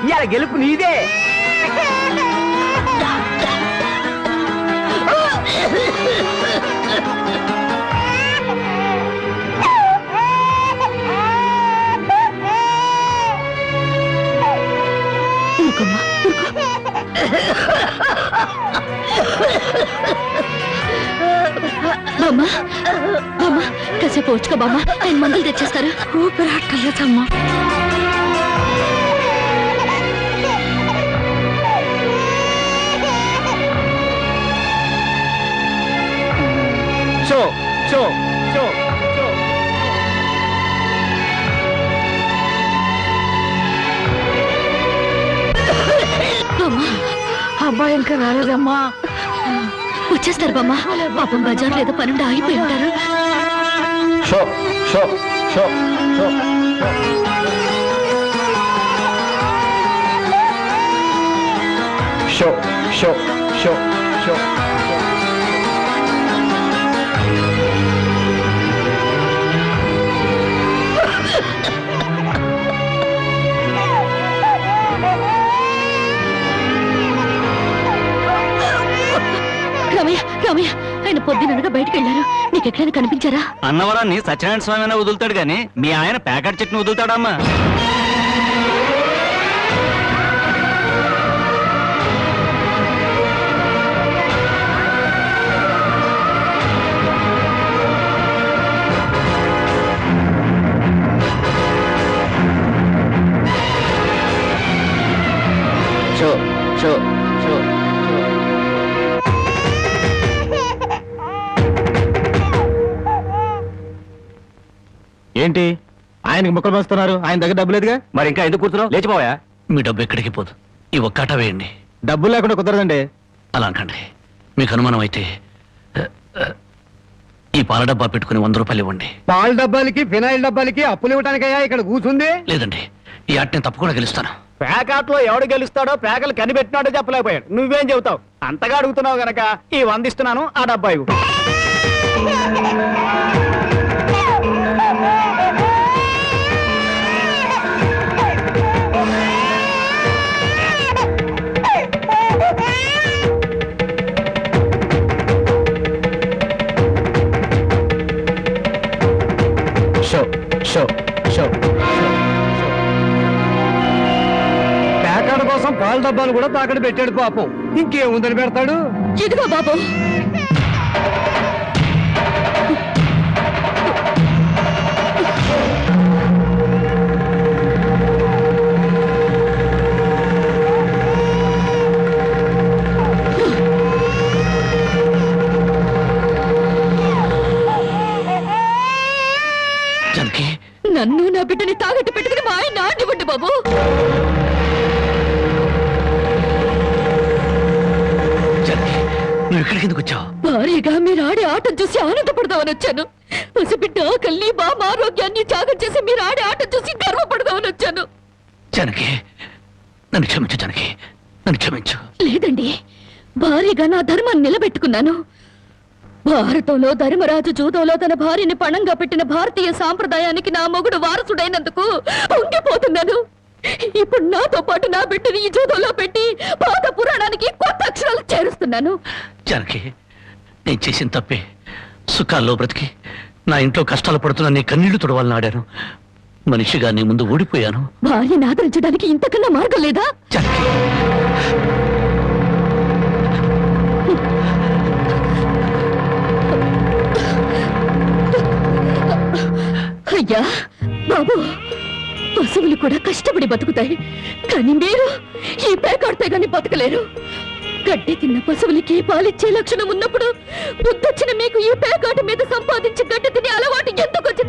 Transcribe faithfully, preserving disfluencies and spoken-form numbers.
ఇవాళ గెలుపు నీదే. బామ్మ బామ్మ కాసేపు వచ్చుకో బామ్మ, ఆయన మందులు తెచ్చేస్తారు. ఊపిరాటలేదమ్మా. షో షో షో షో అబ్బాయి ఇంకా రాలేదమ్మా. వచ్చేస్తారు బామ్మ. పాపం బజార్ లేదో పనుండి ఆగిపోయి ఉంటారు. షో షో షో షో షో షో షో షో రామయ్య రామయ్య ఆయన పొద్దుననగా బయటకు వెళ్ళారు. నీకు ఎక్కడైనా కనిపించారా? అన్నవరాన్ని సత్యనారాయణ స్వామి అయినా వదులుతాడు గాని మీ ఆయన ప్యాకెట్ చెట్టును వదులుతాడమ్మా. షో షో షో ఏంటి ఆయనకి ముక్కలు పంచుతున్నారు? ఆయన దగ్గర డబ్బు లేదుగా. మరి ఇంకా ఎందుకు కూర్చున్నావు? లేచిపోయా. మీ డబ్బు ఎక్కడికి పోదు. ఈ ఒక్కట వేయండి. డబ్బులు లేకుండా కుదరదండి. అలా అనకండి. మీకు అనుమానం అయితే ఈ పాల డబ్బా పెట్టుకుని వంద రూపాయలు ఇవ్వండి. పాల డబ్బాలకి ఫినాయిల్ డబ్బాలకి అప్పులు ఇవ్వడానికయ్యా ఇక్కడ కూర్చుంది? లేదండి, ఈ ఆట నేను తప్పకుండా గెలుస్తాను. ప్యాకాట్ లో ఎవడు గెలుస్తాడో ప్యాకలు కనిపెట్టినాడో చెప్పలేకపోయాడు. నువ్వేం చెబుతావు? అంతగా అడుగుతున్నావు గనక ఈ వందిస్తున్నాను, ఆ డబ్బా ఇవ్వు. షో షో షో ప్యాకాట్ కోసం పాల డబ్బాలు కూడా తాకడ పెట్టాడు పాపం. ఇంకేముందని పెడతాడు? ఇదిగో బాబు. జనకి, నన్ను నా బిడ్డని తాగట్టు పెట్టుకుని మా ఆయన నాడివ్వండి బాబు. జనకి, నువ్వు ఇక్కడికి ఎందుకు వచ్చావు? భారీగా మీరు ఆడే ఆటను చూసి ఆనందపడదామని వచ్చాను. పసిబిడ్డ ఆకలిని బామ్మ ఆరోగ్యాన్ని త్యాగం చేసి మీరు ఆడే ఆటను చూసి గర్వపడదామని వచ్చాను. జనకి, నన్ను క్షమించు. జనకి, నన్ను క్షమించు. లేదండి, భారీగా నా ధర్మాన్ని నిలబెట్టుకున్నాను. భారతంలో ధర్మరాజు జూదంలో తన భార్యని పణంగా పెట్టిన భారతీయ సాంప్రదాయానికి నా మొగుడు వారసుడైనందుకు ఉండిపోతున్నాను. ఇప్పుడు నాతో పాటు నా బిడ్డని ఈ జూదంలో పెట్టి పాత పురాణానికి కొత్త అక్షరాలు చేరుస్తున్నాను. జనకి, నేను చేసిన తప్పే. సుఖాల్లో బ్రతికి నా ఇంట్లో కష్టాలు పడుతున్నా నీ కన్నీళ్లు తుడవాలని ఆడాను. మనిషిగా నీ ముందు ఓడిపోయాను. భార్యని ఆదరించడానికి ఇంతకన్నా మార్గం లేదా? జనకి, అయ్యా బాబు, పశువులు కూడా కష్టపడి బతుకుతాయి, కానీ మీరు ఈ పేకాడితే గాని బతకలేరు. గడ్డి తిన్న పశువులకి పాలిచ్చే లక్షణం ఉన్నప్పుడు బుద్ధొచ్చిన మీకు ఈ పేకాట మీద సంపాదించి గడ్డి తినే అలవాటు ఎందుకు వచ్చింది?